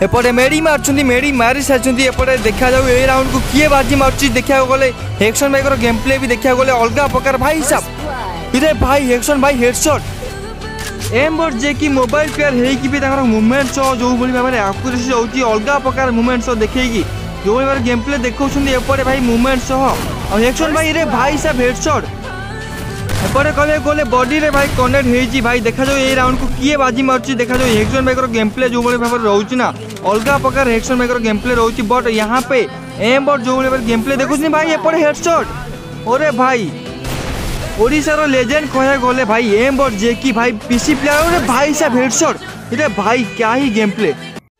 एपटे मेडी मार्चंती मेडी मारी सारचंती एपटे देखा जाऊ ए राउंड को किए बाजी मारची देखा गले हेक्सन भाई गेम प्ले भी देखा गले अलग प्रकार भाई साहब इरे भाई हेक्सन भाई हेडशॉट एम्बर जे कि मोबाइल प्लेयर हे कि भी ताकर मूवमेंट सो जो बोली भाबरे एक्यूरेसी होती अलग प्रकार मूवमेंट सो देखैकी जो बार गेम प्ले देखौछंती एपटे भाई मूवमेंट सो और हेक्सन भाई रे भाई साहब हेडशॉट एपटे कहले गोले बॉडी रे भाई कनेक्ट हेजी भाई देखा जो ए राउंड को किए बाजी मारची देखा जो हेक्सन भाई गेम प्ले जो बोली भाबरे रहउची ना अलग प्रकार हेक्सन भाई गेम प्ले रहउची बट यहां पे एम्बर जो बोली गेम प्ले देखौछनी भाई एपटे हेडशॉट ओरे भाई ओडिशार लेजेंड कहे गले भाई एम्बर जे कि भाई पीसी प्लेयर भाई साहब हेडशॉट इरे भाई क्या ही game play.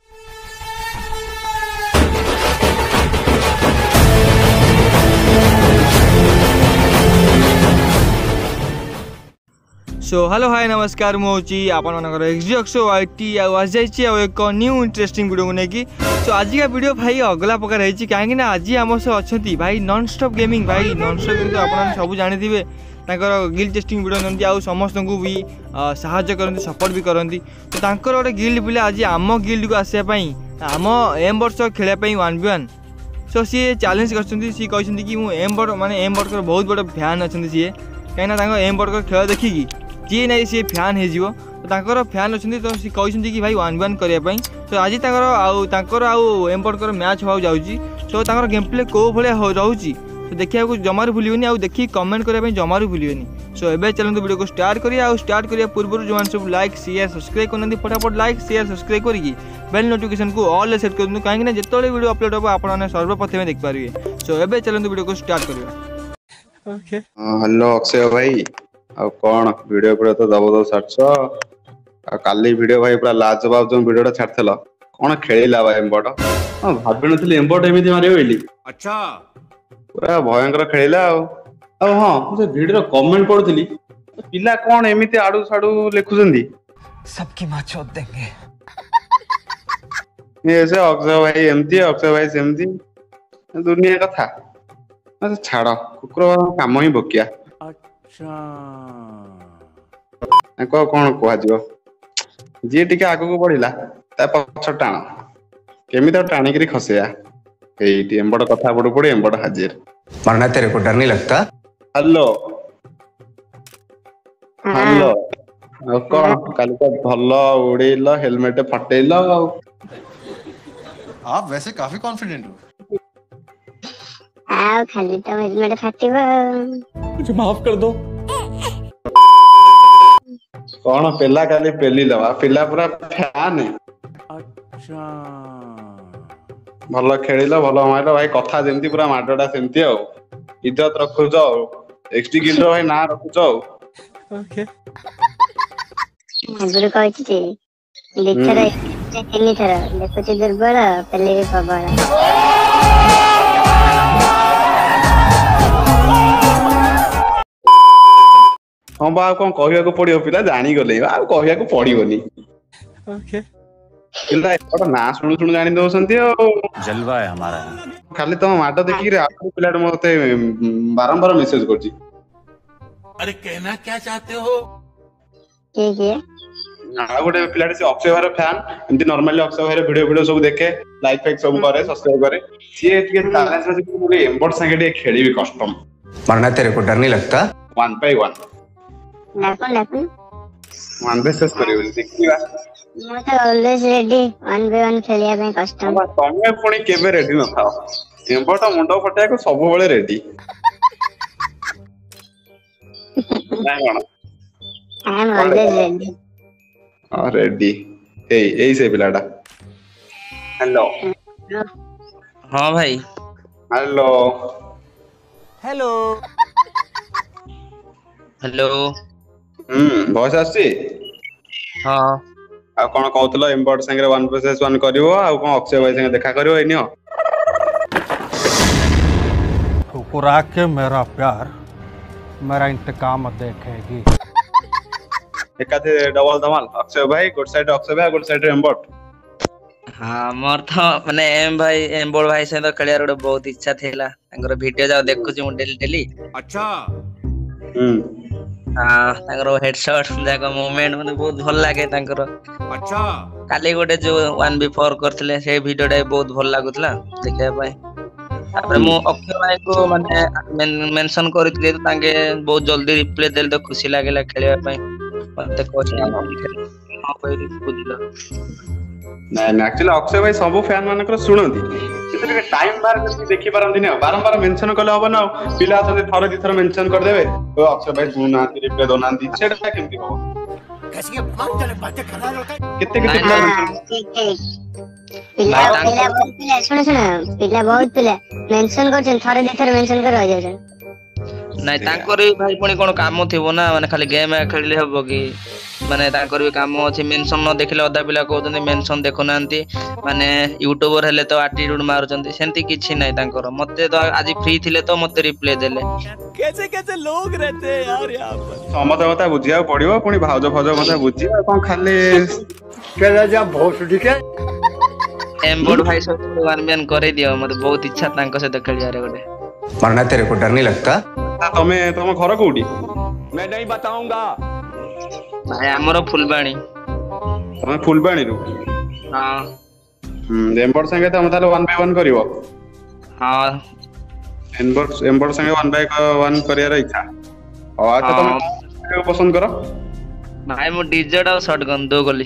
So hello hi नमस्कार मुझे आपनकर एक्सो वाईटी आज एक न्यू इंटरेस्टिंग वीडियो को लेकिन सो आज का वीडियो भाई अगला प्रकार है कहीं आज आम सह अच्छा भाई नॉन स्टॉप गेमिंग भाई नॉन स्टॉप गेमिंग आप सब जानी गिल्ड टेस्टिंग वीडियो करती आउ समस्त को भी साहाय्य करती सपोर्ट भी करती तो तांकर गोटे गिल्ड पिले आज आम गिल्ड को आसापी आम एम्बर सह खेलने 1v1 सो सी चैलेंज कर कि मुझे एम्बर माने एम्बर बहुत बड़ा फैन अच्छा सी कहीं एम्बर खेल देखिकी जी नहीं सी फैन हो तो फैन अच्छे तो सी कहते कि भाई 1v1 करने तो आज आउ एम्बर मैच हो जाऊँगी सो गेम प्ले कौ भाया रोचे तो देखा जमार भूलिए आउ देखिए कमेंट करने जमार भूलिए सो एवं चलते वीडियो को स्टार्ट करिए आउ स्टार्ट करिया पूर्व जो सब लाइक शेयर सब्सक्राइब करना फटाफट लाइक शेयर सब्सक्राइब करके बेल नोटिफिकेशन को ऑल सेट कर कहीं जिते वीडियो अपलोड हम आपने सर्वप्रथम देख पारे सो एवं चलते वीडियो को स्टार्ट करिए। हेलो अक्षय भाई आ कौन वीडियो पूरा तो दब छाड़ काली वीडियो भाई पूरा लाजवाब जो वीडियो छाड़ल कौन खेला भाई एम्बट भाभी नी एम्बट एमती मारे बोली अच्छा पूरा भयंकर खेला हाँ मुझे वीडियो कमेंट पढ़ुली पिला कौन एमती आड़ू साड़ू लिखुंट सबकी माँ चोद देंगे ऐसे अक्षय भाई एमती अक्षय भाई सेमती दुनिया कथा छाड़ कुकुर काम ही बकिया कौन कह जी टे आग को बढ़ला पछ टाण केमी टाणिक खसया एम्बड़ कथा पड़ू पड़े एम्बड़ हाजिर मरना तेरे को डर नहीं लगता। हेलो हेलो कौन काली तो भल उड़ेल हेलमेट फटेल आप वैसे काफी कॉन्फिडेंट हो खाली तो हेलमेट फाटिबो मुझे माफ कर दो कौन पेला काली पेली लवा पिला पूरा फैन अच्छा भल खेल भल मार भाई कथा जमती पूरा माडटा सेमती इज्जत रखुच एक्सटी गिल्ड भाई ना रखुच ओके आगुरु कहछि जे लेथर तीन थर देखुछ दुर्बल पेले भी प्रबल हाँ बा कौन कहया पड़ो पिला जानी गले कहया पड़ोनी ओके पिला ना शुणु शुणु जानी दौरान जलवा है हमारा खाली तुम माड देखिए पिला मत बारंबार मेसेज कर अरे कहना क्या चाहते हो गोटे पिला अक्षय भाई फैन एमती नॉर्मली अक्षय भाई वीडियो वीडियो सब देखे लाइक फाइक सब करे सब्सक्राइब करे सी चैलेंज एम्बट संगे खेली कस्टम मरना तेरे को डर नहीं लगता 1v1 वन बेसेस करियो देखिबा मो तो ऑलवेज रेडी 1v1 खेलिया पे कस्टम तमे पुणी केबे रेडी न थाओ एम्बट मुंडो फटिया को सब बेले रेडी ना कोन I am always ready ready ए से पिलाटा हेलो हाँ भाई हेलो हेलो हेलो भॉइस आसी हाँ आ कोन कहतलो एम्बट संगे 1v1 करिवो आ कोन अक्षय भाई संगे देखा करिवो एनियो ठुकरा के मेरा प्यार मेरा इंतकाम देखेगी एकाथे डबल धमाल अक्षय भाई गुड साइड अक्षय भाई गुड साइड एम्बट हाँ मोर तो माने एम्बोल भाई से तो खेलियार गोटे बहुत इच्छा थिला तांकर वीडियो जाओ देखुची मु डेली अच्छा ତାଙ୍କର ହେଡସଟ୍ ଯାକ ମୁଭମେଣ୍ଟ ମତେ ବହୁତ ଭଲ ଲାଗେ ତାଙ୍କର। କାଲି ଗୋଟେ ଯୋଉ 1v4 କରିଥିଲେ ସେଇ ଭିଡିଓଟା ବହୁତ ଭଲ ଲାଗୁଥିଲା ଦେଖିବା ପାଇଁ। ତାପରେ ମୁଁ ଅକ୍ଷୟ ଭାଇଙ୍କୁ ମାନେ ମେନସନ କରିଥିଲି ତ ତାଙ୍କେ ବହୁତ ଜଲ୍ଦି ରିପ୍ଲାଏ ଦେଲେ ତ ଖୁସି ଲାଗିଲା ଖେଳିବା ପାଇଁ। ମତେ କହିଲେ ବୁଝିଲ। ନାଇଁ ନାଇଁ ଆକ୍ଚୁଆଲି ଅକ୍ଷୟ ଭାଇ ସବୁ ଫ୍ୟାନ ମାନଙ୍କର ଶୁଣନ୍ତି କିନ୍ତୁ ଟିକେ ଟାଇମ ବାହାର କରିକି ଦେଖି ପାରନ୍ତିନି ଆଉ। ବାରମ୍ବାର ମେନସନ କଲେ ହବ ନା ଆଉ। ପିଲା ଅଛନ୍ତି ଥରେ ଦିଥର ମେନସନ କରିଦେବେ ଓ ଅକ୍ଷୟ ଭାଇ ଶୁଣୁନାହାନ୍ତି ରିପ୍ଲାଏ ଦଉନାହାନ୍ତି ସେଟା କେମିତି ହବ? କେତେ କେତେ ପିଲା ପିଲା ବହୁତ ପିଲା ମେନସନ କରୁଛନ୍ତି ଥରେ ଦିଥର ମେନସନ କରି ରହିଯାଉଛନ୍ତି। ନାଇଁ ତାଙ୍କର ବି ଭାଇ ପୁଣି କଣ କାମ ଥିବ ନା ମାନେ ଖାଲି ଗେମ୍ ଖେଳିଲେ ହବ କି? ମାନେ ତାଙ୍କର ବି କାମ ଅଛି। ମେନସନ ନ ଦେଖିଲେ ଅଧା ପିଲା କହୁଛନ୍ତି ମେନସନ ଦେଖୁନାହାନ୍ତି ମାନେ ୟୁଟ୍ୟୁବର ହେଲେ ତ ଆଟିଟ୍ୟୁଡ ମାରୁଛନ୍ତି। ସେମିତି କିଛି ନାହିଁ ତାଙ୍କର। ମତେ ତ ଆଜି ଫ୍ରି ଥିଲେ ତ ମତେ ରିପ୍ଲାଏ ଦେଲେ। ସମସ୍ତ କଥା ବୁଝିବାକୁ ପଡିବ ପୁଣି ଭାଉଜ ଫାଉଜ କଥା ବୁଝିବା କଣ ଖାଲି ଏମ୍ବୋର୍ଡ ଭାଇ ସହିତ ୱାନ ମ୍ୟାନ କରେଇ ଦିଅ। ମତେ ବହୁତ ଇଚ୍ଛା ତାଙ୍କ ସହିତ ଖେଳିବାରେ ଗୋଟେ। मरना तेरे को डर नहीं लगता? ତମେ ତମ ଘର କୋଉଠି? ଭାଇ ଆମର ଫୁଲବାଣୀ। ତମେ ଫୁଲବାଣୀରୁ? ହଁ ଏମ୍ବର ସାଙ୍ଗେ ତମେ ତାହେଲେ 1v1 କରିବ? ହଁ ଏମ୍ବର ସାଙ୍ଗେ 1v1 କରିବାର ଇଚ୍ଛା। ଆଚ୍ଛା ତମେ କଣ ପସନ୍ଦ କର? ଭାଇ ମୁଁ ଡିଜେଟ୍ ଆଉ ଶଟଗନ୍ ଦୋ ଗଲି।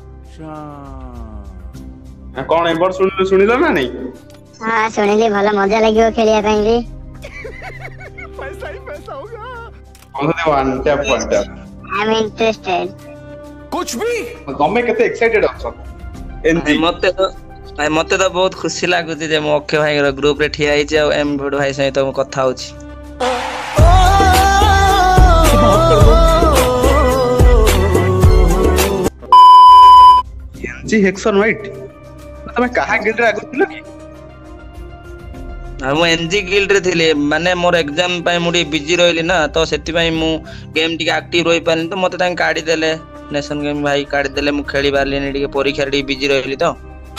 କଣ ଏମ୍ବର ଶୁଣିଲ ନା ନାଇଁ? ହଁ ଶୁଣିଲି ଭଲ ମଜା ଲାଗିବ ଖେଳିବା ପାଇଁ ବି। One tap I'm interested. ତମେ କେତେ ଏକ୍ସାଇଟେଡ ଅଛ? ଭାଇ ମତେ ତ ବହୁତ ଖୁସି ଲାଗୁଛି ଯେ ମୁଁ ଅକ୍ଷୟ ଭାଇଙ୍କର ଗ୍ରୁପ ରେ ଠିଆ ହେଇଛି ଆଉ ଏମ୍ବୋର୍ଡ ଭାଇ ସହିତ ମୁଁ କଥା ହଉଛି। ଏନଜି ହେକ୍ସନ ରାଇଟ୍? ତମେ କାହା ଗିଲ୍ଡରେ ଆଗରୁ ଥିଲ କି? ମୁଁ ଏନଜି ଗିଲ୍ଡ ରେ ଥିଲି। ମାନେ ମୋର ଏକ୍ଜାମ ପାଇଁ ମୁଁ ଟିକେ ବିଜି ରହିଲି ନା ତ ସେଥିପାଇଁ ମୁଁ ଗେମ୍ ଟିକେ ଆକ୍ଟିଭ ରହିପାରିନି ତ ମତେ ତାଙ୍କେ କାଢିଦେଲେ। ନେସନ ଗେମ୍ ଭାଇ କାଢିଦେଲେ ମୁଁ ଖେଳି ପାରିଲିନି ଟିକେ ପରୀକ୍ଷାରେ ଟିକେ ବିଜି ରହିଲି ତ।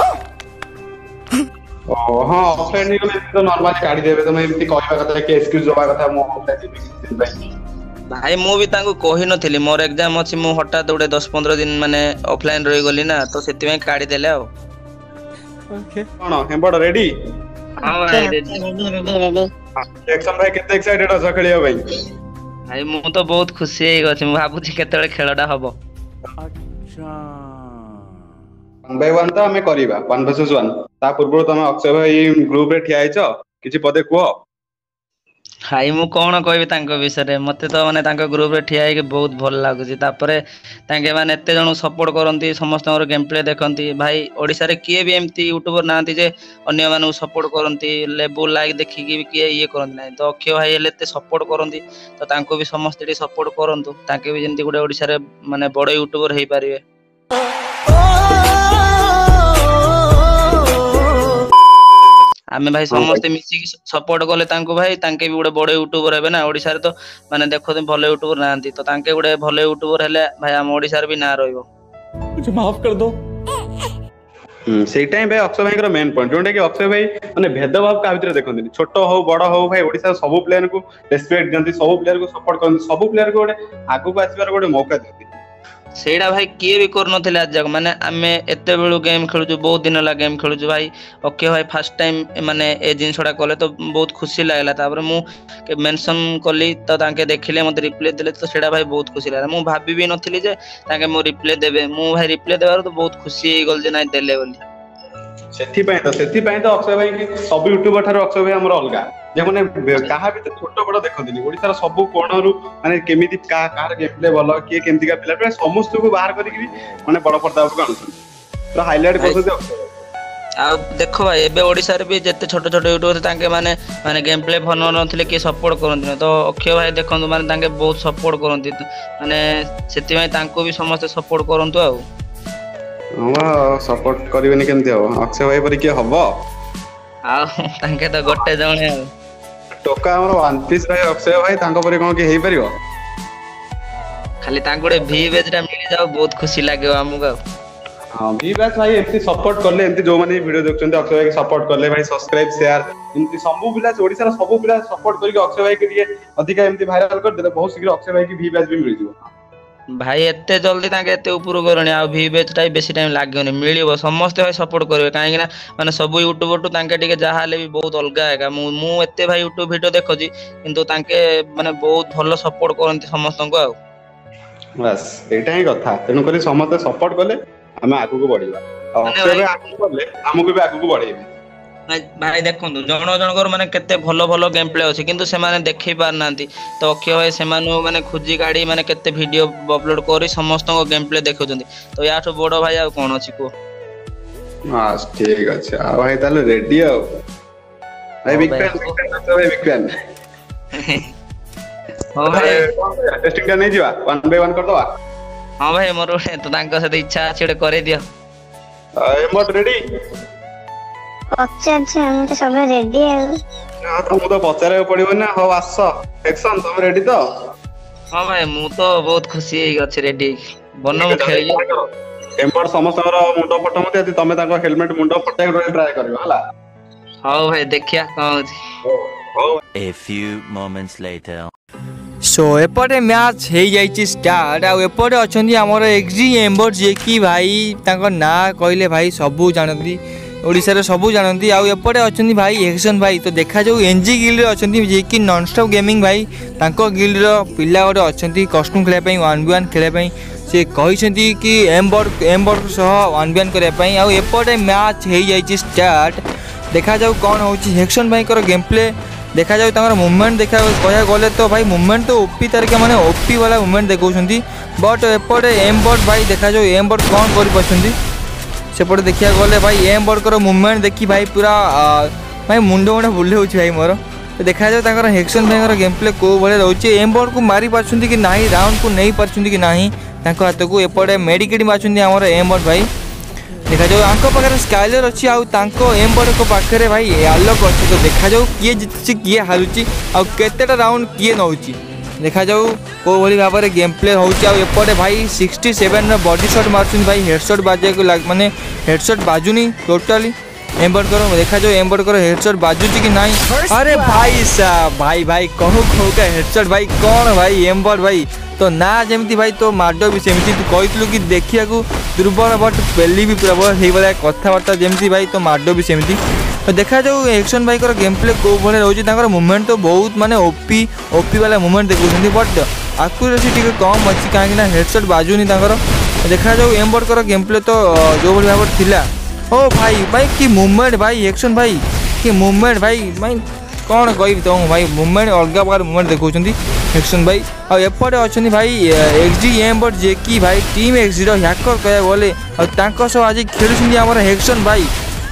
ହଁ ଅଫଲାଇନ ହେଇଗଲେ ତ ନର୍ମାଲି କାଢିଦେବେ। ତମେ ଏମିତି କହିବା କଥା କି ଏକ୍ସକ୍ୟୁଜ ଦେବା କଥା ମୁଁ ଅଫଲାଇନ ଯିବି ସେଥିପାଇଁ। ଭାଇ ମୁଁ ବି ତାଙ୍କୁ କହିନଥିଲି ମୋର ଏକ୍ଜାମ ଅଛି। ମୁଁ ହଠାତ୍ ଗୋଟେ 10-15 ଦିନ ମାନେ ଅଫଲାଇନ ରହିଗଲି ନା ତ ସେଥିପାଇଁ କାଢିଦେଲେ ଆଉ। କଣ ଏମ୍ବର ରେଡି? ହଁ ଭାଇ ready. ହେକ୍ସନ ଭାଇ କେତେ ଏକ୍ସାଇଟେଡ ଅଛ ଖେଳିବା ପାଇଁ? ଭାଇ ମୁଁ ତ ବହୁତ ଖୁସି ହେଇକି ଅଛି। ମୁଁ ଭାବୁଛି କେତେବେଳେ ଖେଳଟା ହବ। 1v1 ତ ଆମେ କରିବା 1vs1। ତା ପୂର୍ବରୁ ତମେ ଅକ୍ଷୟ ଭାଇ ଗ୍ରୁପ ରେ ଠିଆ ହେଇଛ କିଛି ପଦେ କୁହ। ଭାଇ ମୁଁ କଣ କହିବି ତାଙ୍କ ବିଷୟରେ। ମତେ ତ ମାନେ ତାଙ୍କ ଗ୍ରୁପ ରେ ଠିଆ ହେଇକି ବହୁତ ଭଲ ଲାଗୁଛି। ତାପରେ ତାଙ୍କେ ମାନେ ଏତେ ଜଣଙ୍କୁ ସପୋର୍ଟ କରନ୍ତି ସମସ୍ତଙ୍କର ଗେମ୍ ପ୍ଲେ ଦେଖନ୍ତି। ଭାଇ ଓଡିଶାରେ କିଏ ବି ଏମିତି ୟୁଟ୍ୟୁବର ନାହାନ୍ତି ଯେ ଅନ୍ୟମାନଙ୍କୁ ସପୋର୍ଟ କରନ୍ତି ଲେବୁଲ ଲାଇକ୍ ଦେଖିକି ବି କିଏ ଇଏ କରନ୍ତି ନାହିଁ। ତ ଅକ୍ଷୟ ଭାଇ ହେଲେ ଏତେ ସପୋର୍ଟ କରନ୍ତି ତ ତାଙ୍କୁ ବି ସମସ୍ତେ ଟିକେ ସପୋର୍ଟ କରନ୍ତୁ। ତାଙ୍କେ ବି ଯେମିତି ଗୋଟେ ଓଡିଶାରେ ମାନେ ବଡ ୟୁଟ୍ୟୁବର ହେଇପାରିବେ। ଆମେ ଭାଇ ସମସ୍ତେ ମିଶିକି ସପୋର୍ଟ କଲେ ତାଙ୍କୁ ଭାଇ ତାଙ୍କେ ବି ଗୋଟେ ବଡ ୟୁଟ୍ୟୁବର ହେବେ ନା। ଓଡିଶାରେ ତ ମାନେ ଦେଖନ୍ତି ଭଲ ୟୁଟ୍ୟୁବର ନାହାନ୍ତି ତ ତାଙ୍କେ ଗୋଟେ ଭଲ ୟୁଟ୍ୟୁବର ହେଲେ ଭାଇ ଆମ ଓଡିଶାରେ ବି ନାଁ ରହିବ। ସେଇଟା ହିଁ ଭାଇ ଅକ୍ଷୟ ଭାଇଙ୍କର ମେନ୍ ପଏଣ୍ଟ। ଯୋଉଟା କି ଅକ୍ଷୟ ଭାଇ ମାନେ ଭେଦଭାବ କାହା ଭିତରେ ଦେଖନ୍ତିନି। ଛୋଟ ହଉ ବଡ ହଉ ଭାଇ ଓଡିଶାର ସବୁ ପ୍ଲେୟାରଙ୍କୁ ରେସପେକ୍ଟ ଦିଅନ୍ତି। ସବୁ ପ୍ଲେୟାରକୁ ସପୋର୍ଟ କରନ୍ତି। ସବୁ ପ୍ଲେୟାରକୁ ଗୋଟେ ଆଗକୁ ଆସିବାର ଗୋଟେ ମୌକା ଦିଅନ୍ତି। ସେଇଟା ଭାଇ କିଏ ବି କରୁନଥିଲେ ଆଜି ଯାକ। ମାନେ ଆମେ ଏତେବେଳୁ ଗେମ୍ ଖେଳୁଛୁ ବହୁତ ଦିନ ହେଲା ଗେମ୍ ଖେଳୁଛୁ ଭାଇ। ଅକ୍ଷୟ ଭାଇ ଫାଷ୍ଟ ଟାଇମ ମାନେ ଏ ଜିନିଷଟା କଲେ ତ ବହୁତ ଖୁସି ଲାଗିଲା। ତାପରେ ମୁଁ ମେନସନ କଲି ତ ତାଙ୍କେ ଦେଖିଲେ ମତେ ରିପ୍ଲାଏ ଦେଲେ ତ ସେଇଟା ଭାଇ ବହୁତ ଖୁସି ଲାଗିଲା। ମୁଁ ଭାବିବି ନଥିଲି ଯେ ତାଙ୍କେ ମୋ ରିପ୍ଲାଏ ଦେବେ। ମୁଁ ଭାଇ ରିପ୍ଲାଏ ଦେବାରୁ ତ ବହୁତ ଖୁସି ହେଇଗଲି ଯେ ନାଇଁ ଦେଲେ ବୋଲି। ସେଥିପାଇଁ ତ ଅକ୍ଷୟ ଭାଇ ସବୁ ୟୁଟ୍ୟୁବର ଠାରୁ ଅକ୍ଷୟ ଭାଇ ଆମର ଅଲଗା। ଯେଉଁମାନେ କାହା ଭିତରେ ଛୋଟ ବଡ ଦେଖନ୍ତିନି। ଓଡିଶାର ସବୁ କୋଣରୁ ମାନେ କେମିତି କାହାର ଗେମ୍ ପ୍ଲେ ଭଲ କିଏ କେମିତିକା ପିଲା ସମସ୍ତଙ୍କୁ ବାହାର କରିକି ମାନେ ବଡ ପର୍ଦା ଉପରକୁ ଆଣୁଛନ୍ତି। ପୁରା ହାଇଲାଇଟ କରୁଛନ୍ତି ଅକ୍ଷୟ ଭାଇ। ଆଉ ଦେଖ ଭାଇ ଏବେ ଓଡିଶାରେ ବି ଯେତେ ଛୋଟ ଛୋଟ ୟୁଟ୍ୟୁବର ତାଙ୍କେ ମାନେ ଗେମ୍ ପ୍ଲେ ଭଲ ନଥିଲେ କିଏ ସପୋର୍ଟ କରନ୍ତି ନା। ତ ଅକ୍ଷୟ ଭାଇ ଦେଖନ୍ତୁ ମାନେ ତାଙ୍କେ ବହୁତ ସପୋର୍ଟ କରନ୍ତି। ମାନେ ସେଥିପାଇଁ ତାଙ୍କୁ ବି ସମସ୍ତେ ସପୋର୍ଟ କରନ୍ତୁ ଆଉ। ହଁ ସପୋର୍ଟ କରିବେନି କେମିତି ହବ। ଅକ୍ଷୟ ଭାଇ ପରି କିଏ ହବ? ଆଉ ତାଙ୍କେ ତ ଗୋଟେ ଜଣେ ଆଉ। ଟୋକା ଆମର ୱାନ୍ ପିସ୍ ଭାଇ ଅକ୍ଷୟ ଭାଇ ତାଙ୍କ ପରି କଣ କିଏ ହେଇପାରିବ? ଖାଲି ତାଙ୍କୁ ଗୋଟେ ଭି ବେଜ୍ ଟା ମିଳିଯାଉ ବହୁତ ଖୁସି ଲାଗିବ ଆମକୁ ଆଉ। हाँ भी बैच भाई एमती सपोर्ट करले एमती जो माने वीडियो देखछन्ते अक्षय भाई के सपोर्ट करले भाई सब्सक्राइब शेयर एमती सब पिला ओडिसा रा सब पिला सपोर्ट करके अक्षय भाई के लिए अधिका एमती वायरल कर देले बहुत शीघ्र अक्षय भाई की भी बैच भी मिल जिवो भाई एते जल्दी ताके एते ऊपर करणी आ भी बेच टाइ बेसी टाइम लागोनी मिलिबो समस्त भाई सपोर्ट करबे काहे ना माने सब यूट्यूबर टू ताके टिके जहा हले भी बहुत अलगा है मु एते भाई यूट्यूब वीडियो देखछि किंतु ताके माने बहुत भलो सपोर्ट करंती समस्त को आ बस एटा ही कथा तेनु करी समस्त सपोर्ट करले हमें आगु को बढ़िबा अक्षय भाई आगु करले हमकु भी आगु को बढ़ेबे भाई देखो जन जनकर माने केते भलो भलो गेम प्ले अछि किंतु से माने देखि पार नांती तो अक्षय भाई से माने माने खुजी गाड़ी माने केते वीडियो अपलोड करी समस्त को गेम प्ले देखौछंती तो याठो बडो भाई आ कोन अछि को हां ठीक अछि आ भाई ताले रेडी हो भाई बिग फैन भाई बिग फैन हां भाई टेस्टिंग का नहीं जीवा 1 बाय 1 कर दवा हां भाई मोर तो तांको से इच्छा अछि करे दियो एमोट रेडी अच्छा हम तो सब रेडी है तुमको तो पचारे पड़िबो ना हो आस एक्शन तुम रेडी तो हां भाई मु तो बहुत खुशी है अछि रेडी बनो मु खेलियो एमोट समस्त मुंडो फटो मते यदि तमे ताको हेलमेट मुंडो फटाइ ट्राई करबो हला हां भाई देखिया कोन अछि A few moments later. So एपटे मैच हो जाइए स्टार्ट आउटे अच्छा आमर एक्जी एम्बर जे कि भाई तांको ना कहले भाई सबू जानती ओडिशा सबू जानती आउटे अच्छा भाई एक्शन भाई तो देखा जाऊ एनजी गिल्ड अच्छा जे कि नॉनस्टॉप गेमिंग भाई तांको गिल्ड पिला गोटे अच्छा कस्टम खेलने 1v1 खेलने से कहते कि एम्बर सह 1v1 करने आउटे मैच हो जाइए स्टार्ट देखा जाऊ कौन हो एक्शन भाई गेम प्ले देखा जाऊ तंगर मूवमेंट देखा कह गले तो भाई मूवमेंट तो ओपी तारिका माने ओपी वाला मूवमेंट देखौछंती बट एपटे एमबट भाई देखा जाऊ एमबट कौन कर पछंती सेपटे देखिया गले भाई एमबट कर मूवमेंट देखी भाई पूरा भाई मुंड मुंड बुले होछि भाई मोर तो देखा जाऊ तंगर एक्शन भाई गेम प्ले को भले रहउछि एमबट को मारी पाछंती कि नाही राउंड को नहीं पाछंती कि नाही तांको हाथ को एपटे मेडिकेट माछंती हमर एमबट भाई देखा जाऊ आंको पाखे स्काइलर अच्छी आंको एम्बर को पाखे भाई आलोक अच्छी तो देखा जाऊ किए जितुची किए हारुची आतेटा राउंड किए नौ देखा जाऊ को भली भाव में गेम प्ले होपटे भाई 67 बॉडी शॉट मार्च भाई हेडशॉट बाजे को माने हेडशॉट बाजुनी टोटाली एम्बर करो देखा जाऊ एम्बर करो हेडशॉट बाजुची कि नहीं अरे भाई साहब भाई भाई कहू कहू का हेडशॉट भाई कौन भाई एम्बर भाई तो ना जमती भाई तो माड भी सेमती तू कहलु कि देखिया दुर्बल बट पेली भी प्रबल से भाई कथबार्ता जमती भाई तो माड भी सेमती तो देखा जाऊ एक्शन भाई गेम प्ले को भाई रोचे मूवमेंट तो बहुत माने ओपी वाला मूवमेंट देखुं बट आक्यूरेसी टी कम अच्छी कहीं हेडशॉट बाजुनी देखा जाऊ एम्बर गेम प्ले तो जो भाई भाव थिला ओ भाई भाई कि मूवमेंट भाई एक्शन भाई कि मूवमेंट भाई भाई कौन कह तो भाई मूवमेंट अलग प्रकार मूवमेंट देखुं एक्शन भाई आउटे अच्छा भाई एक्जी एम्बर जे कि भाई टीम एक्जी ह्याकर कह गले आज खेलुं आम एक्शन भाई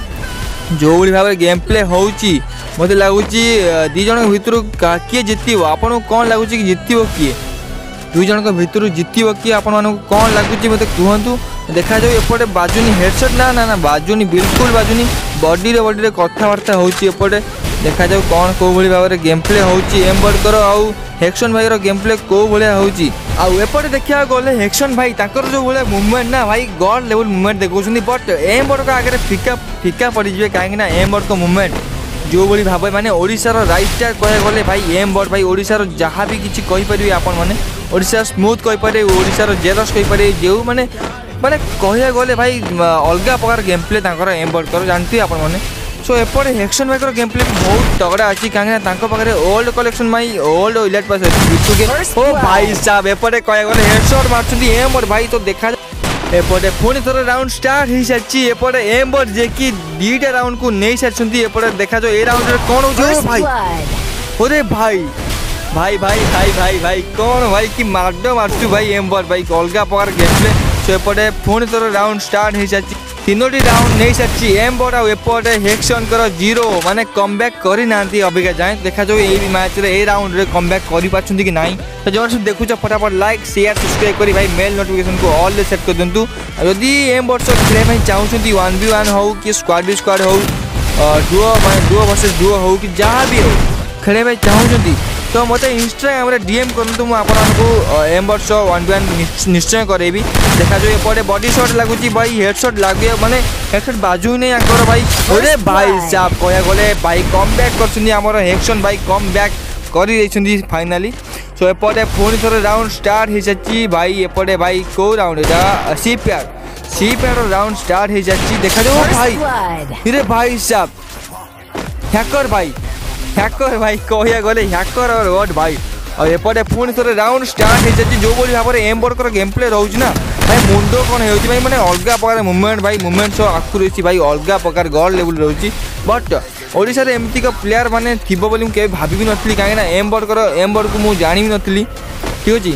जो भाव में गेम प्ले हो मत लगुच दी जन भितर किए जितब आपन कौन लगुच कि जितब किए दुई जन भितर जितब किए आपण मानक कौन लगुच मत कहतु देखा जाऊ एपटे बाजुनी हेडशॉट ना ना ना बाजुनी बिल्कुल बाजुनी बॉडी रे कथबार्ता होपटे देखा जाऊ कौन को भाव में गेम प्ले हो एम्बर कर आउ एक्शन भाई गेम प्ले को भाया होपटे देखा गले एक्शन भाई ताकर जो भाया मूवमेंट ना भाई गॉड लेवल मूवमेंट देखुं बट एम्बर का आगे फिका फिका पड़े कहीं एम्बर को मूवमेंट जो भाई भाव माने ओडिशार राइट स्टार कह गले भाई एम्बर भाई ओडिशार जहाँ भी किसी कहींपर आपण मैंने ओडिशा स्मूथ कहींपर ओडिशार जेरस कहींपर जो माने माने कह गले भाई अलग प्रकार गेम प्ले एम्बर कर जानते आपण मैंने सो एपटे एक्शन भाई गेम प्ले बहुत तगड़ा अच्छी कहीं पाखे ओल्ड कलेक्शन भाई ओल्ड इलेक्ट पास ओ भाई साहब एपटे कह गले हेडशॉट मार्चुंती एम्बर भाई तो देखा एपटे पुणी थोड़े राउंड स्टार्ट हो सारी एपटे एम्बर जे कि दीटा राउंड को नहीं सारी एपटे देखा जाओ ए राउंड कौन हो भाई अरे भाई भाई भाई भाई भाई भाई कौन भाई कि माड मार्चु भाई एम्बर भाई अलग प्रकार गेम प्ले सो एपटे पुणी थोड़े राउंड स्टार्ट हो सारी तीनोटी राउंड नहीं सारी एम्बर आउटे एक्शन कर जीरो माने कमबैक करना अबिका जाए देखा जाऊ ये मैच रे ए राउंड रे कमबैक कर पार्टी कि नहीं तो जो सब देखुच फटाफट लाइक शेयर सब्सक्राइब करी भाई मेल नोटिफिकेशन को ऑल रे सेट कर दिंतु जदि एम्बर खेल चाहते 1v1 हो कि स्क्वाड भी स्क्वाड हो डुओ वर्सेस डुओ हो कि जहाँ भी हो खेल चाहते तो मत इंस्टाग्राम रे डीएम करंतु मु आपनको एम्बर शो 1v1 निश्चय करेबी। देखा जो एपटे बॉडी शॉट लागुची भाई हेडशॉट लागे माने हेडशॉट बाजू नहीं आकर भाई। अरे भाई साहब कहया गले भाई कम बैक करछुनी हमर हेक्सन भाई कम बैक करी देछुनी फाइनली। सो एपटे पुणी थोड़े राउंड स्टार्ट हो जाती भाई। एपटे भाई को राउंड है सी पैर राउंड स्टार्ट हो जाती। देखा जाओ भाई अरे भाई साहब हैकर भाई कहया गले हैकर और व्हाट भाई। और एपटे पुणी थोड़े राउंड स्टार्ट हो जाती जो भाव में एम्बर गेम प्ले रोज ना भाई मुंड कौन हो भाई मैंने अलग प्रकार मुवमेंट भाई मुवमेंट सो आकुरेसी भाई अलग प्रकार गॉड लेवल रोची। बट ओडिशा रे एमती का प्लेयर माने थिबो बोली के भाभी भी नथली काहे ना एम्बर को मु जानि भी नथली ठीक अछि।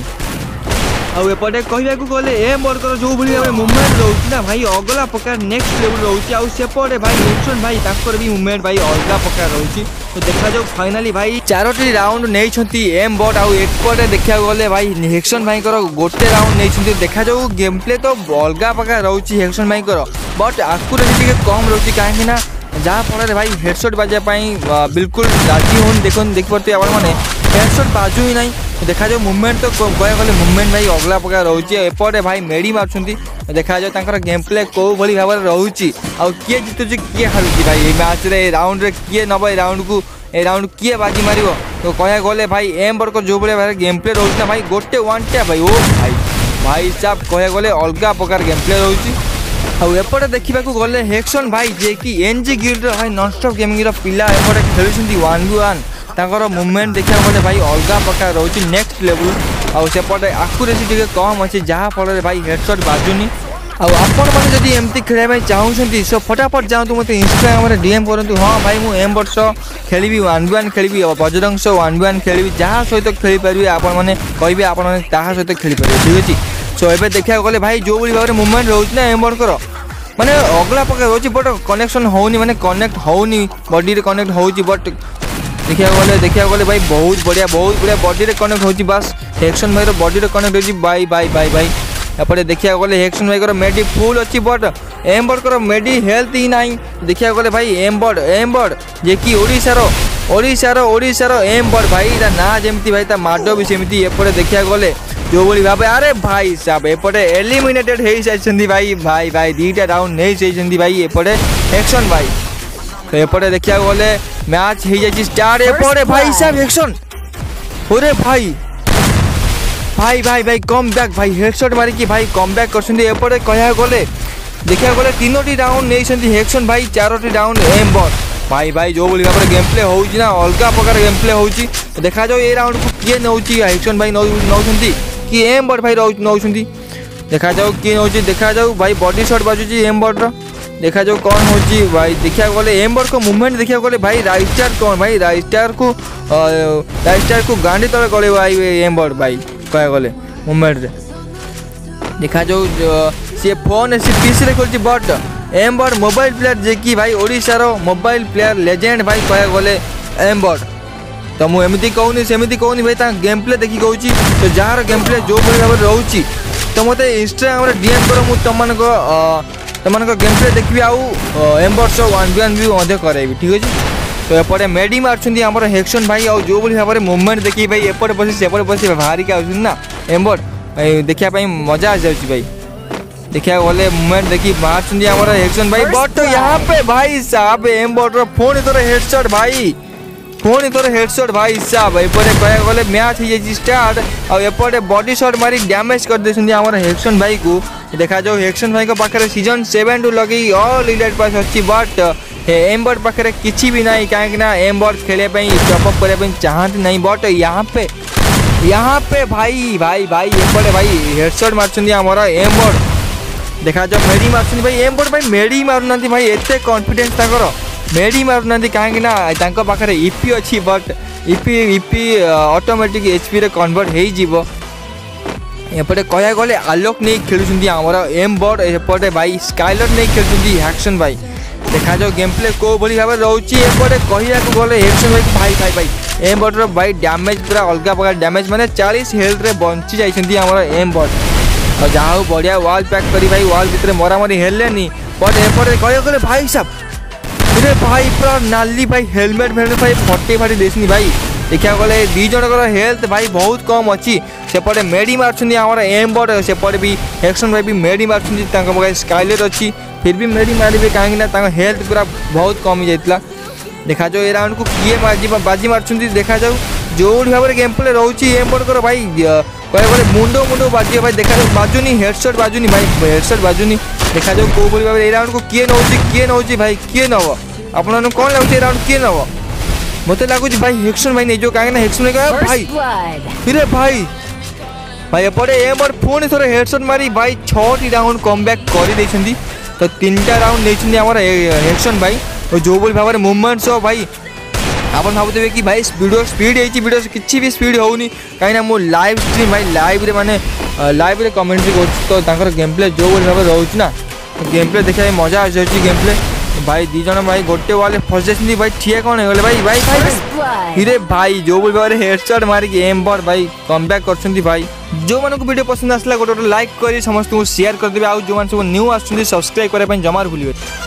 आउ एपटे कहया को गले एम्बर जो बोली मुवमेंट रोची ना भाई अगला प्रकार नेक्स्ट लेवल रोची। आउ सेपटे भाई हेक्सन भाई ताकर भी मुवमेंट भाई अलग प्रकार रोची। तो देखा जाओ फाइनली भाई 4टी राउंड नहीं छंती एम्बर। आउ एपटे देखा गले भाई हेक्सन भाई गोटे राउंड नहीं छंती। देखा जाओ गेम प्ले तो अलग प्रकार रोची हेक्सन भाई बट आकुरेसी टिके कम रोची काहे ना जहाँ फल भाई हेडशॉट बाजापाई बिल्कुल राजी होन देखिए आप हेडशॉट बाजू ही ना। देखा जाओ मुवमेंट तो कह गले मुवमेंट भाई अगला प्रकार रोचे। एपटे भाई मेडी मार्चुंती देखा जाओ गेम प्ले कौ भाई भाव में रोचे। आउ किए जितुची किए हारुची भाई ये मैच रे राउंड रे किए नब ए राउंड किए बाजी मार। तो कह गले भाई एम्बर को जो भाई गेम प्ले रोचे ना भाई गोटे वन टैप भाई ओ भाई साहब कह गले अलग प्रकार गेम प्ले रोचे। आउ एपटे देखा गले हेक्सन भाई जे कि एनजी गिल्ड भाई नॉनस्टॉप गेमिंग पिला एपटे खेलुछंती 1v1 ताकर मुवमेंट देखा गले भाई अलग प्रकार रोची नेक्स्ट लेवल। आउ सेपटे आकुरेसी टिके कम अच्छे जहाँ फल भाई हेडशॉट बाजुनी। आउ आपण मैंने जदि एमती खेल चाहूँगी सो फटाफट जाऊँ मत इंस्टाग्राम में डीएम करूँ। हाँ भाई मुझे एम्बर शो खेली 1v1 खेली बजरंग शो 1v1 खेली जहाँ सहित खेली पारे आपने कहे आपने सहित खेली पारे ठीक अच्छे। सो ए देखा गले भाई जो भाव में मुवमेंट रोच ना एम्बर माने अगला प्रकार रोची बट कनेक्शन होनी माने कनेक्ट होनी बॉडी रे कनेक्ट होची। बट देखा गले भाई बहुत बढ़िया बॉडी रे कनेक्ट होची। बस हेक्सन भाई बॉडी रे कनेक्ट होची बाई बाई बाई बाई। एपटे देखा गले हेक्सन भाई मेडी फुल अच्छी बट एम्बर मेडी हेल्थ ही ना। देखा गले भाई एम्बर जे कि ओडिशार एम्बर भाई ना जमती भाई माड भी सेमती। एपटे देखा गले जो बोली भाव अरे भाई साहब एपटे एलिमिनेटेड हो सारी भाई भाई भाई 2टा राउंड नहीं सारी भाई एपटे हेक्सन भाई। तो एपटे देखा गले मैच हो जाए स्टार्ट एपटे भाई साहब हेक्सन अरे भाई भाई भाई भाई कम बैक भाई हेडशॉट मारिकी भाई कम बैक करपटे कह गले देखा गले 3टी राउंड नहीं हेक्सन भाई 4टी राउंड एम्बर भाई भाई जो बोली भाव गेम प्ले होना अलग प्रकार गेम प्ले हो। देखा जाओ ये राउंड को किए नौ हेक्सन भाई नौ कि एम्बर भाई नौ देखा जाओ किए नौ। देखा जाओ भाई बॉडी शॉट बाजुची एम्बर देखा जाओ कौन हो भाई। देखा गले एम्बर को मुवमेंट देखा गले भाई राइट स्टार कौन भाई राइट स्टार को गांडी तले गले भाई एम्बर भाई कह गले मुवमेंट रे। देखा जाओ सी फोन से पीसी रे खोलची बट एम्बर मोबाइल प्लेयर जे कि भाई ओडिशार मोबाइल प्लेयर लेजेंड भाई कह गले एम्बर। तो मुझे एमती कहूनी सेमती कहूनी भाई गेम प्ले देखी कहूँ। तो जार गेम प्ले जो भाव में रोची तो मत इंस्टाग्राम डीएम कर तुम गेम प्ले देखी आउ एम्बर शो 1v1 भी करेबी ठीक अच्छे। तो एपटे मेडी मार्चुंती आम हेक्सन भाई आउ जो भाव में मुवमेंट देखी भाई एपटे बस सेपटे बस बाहर के ना एम्बर देखा मजा आ जाए भाई। देखा गले मुवमेंट देखी मार्चुंती आम हेक्सन भाई बट यहाँ पे भाई साहब एम्बर फोन तोर हेडशॉट भाई भाई साहब एपटे कह गले मैच हो स्टार्ट आउ एपटे बॉडी शॉट मारी डैमेज कर देछुंती हमर हेक्सन भाई को। देखा जाओ हेक्सन भाई को पाखरे सीजन 7 टू लगी ऑल इलाइट पास अच्छी बट एम्बर पाखरे किसी भी नहीं कहीं एम्बर खेले टॉप अप करने चाहती नहीं। बट यहाँ पे भाई भाई भाई एपटे भाई हेडशॉट मार्चुंती हमर एम्बर। देखा जाओ मेडी मार्चुंती भाई एम्बर भाई मेडी मारुना भाई एते कॉन्फिडेंस मेडी मारुना कहीं पाखे ईपी अच्छी बट ईपी ऑटोमेटिक एचपी रे कन्वर्ट हो। एपटे कह गले आलोक नहीं खेलुंट आमर एम्बर एपटे भाई स्काइलर नहीं खेलुंट हेक्सन भाई। देखा जाओ गेम प्ले कौ भाई भाव रोचे एपटे कह गले हेक्सन भाई भाई भाई भाई एम्बर भाई डैमेज पूरा अलग प्रकार डैमेज माने 40 हेल्थ रे बंची जाइछंती हमर एम्बर। और जहाँ बढ़िया वाल पैक करी भाई वाल भितर मरामरी हेलेनी बट एपटे कह गले भाई साहब अरे भाई पूरा नाली भाई हेलमेट भाई फटे फाटी देसनी भाई देखा गले दी जनकर हेल्थ भाई बहुत कम अच्छी सेपटे मेडी मार्च आम एम्बर सेपटे भी एक्शन भाई भी मेडी मार्च स्काइलर अच्छी फिर भी मेडी मारे कहीं हेल्थ पूरा बहुत कम जाता देखा जाऊ ए राउंड को किए बाजी मार्च देखा जाऊ जो भाव में गेम प्ले रोचे एम्बर भाई कह गले मुंड मुंड बाजी भाई देखा बाजुनी हेडसट बाजुनी भाई हेडसट बाजुनी देखा जाऊ कौ भाव में राउंड को किए नौ भाई किए नब आप कौन लगे राउंड किए नब मत लगुच भाई हेक्सन भाई नहीं जो कहीं हेक्सन भाई फिर भाई भाई एपटे एमर पुणी थोड़े हेडसट मारी भाई 6टी राउंड कम बैक कर तो 3टा राउंड नहीं आम हेक्सन भाई और जो भाव में मुवमेंट्स भाई आप भावुवे कि भाई वीडियो स्पीड वीडियो किसी भी स्पीड होनी कहीं मो लाइव स्ट्रीम भाई लाइव रे कमेंट्री कर गेम प्ले जो भाव रोचे ना गेम प्ले देखा मजा आ गेम प्ले भाई दी जन भाई गोटे वाले फस जाती भाई ठिया कौन हो भाई भाई भाई हिरे भाई जो भाव में हेडशॉट मारिक एम्बर भाई कम बैक कर भाई जो मानक वीडियो पसंद आसला गोटे लाइक कर समस्त को शेयर करदे आउ जो सब न्यू आस सब्सक्राइब करने जमार भूलिए।